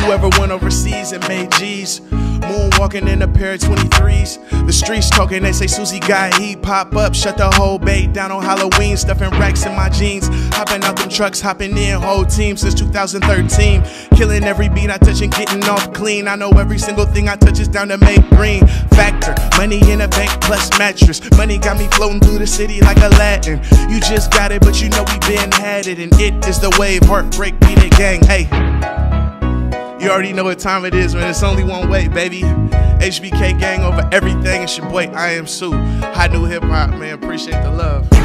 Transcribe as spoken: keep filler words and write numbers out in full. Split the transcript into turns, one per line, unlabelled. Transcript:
ever went overseas and made G's? Moonwalking in a pair of twenty-threes. The streets talking, they say Susie got heat. Pop up, shut the whole bay down on Halloween. Stuffing racks in my jeans. Hopping out them trucks, hopping in whole team since two thousand thirteen. Killing every beat I touch and getting off clean. I know every single thing I touch is down to make green. Factor, money in a bank plus mattress. Money got me floating through the city like Aladdin. You just got it, but you know we been had it. And it is the wave, heartbreak, beat it, gang, hey. You already know what time it is, man. It's only one way, baby. H B K gang over everything. It's your boy, I Am Sue. High New Hip Hop, man. Appreciate the love.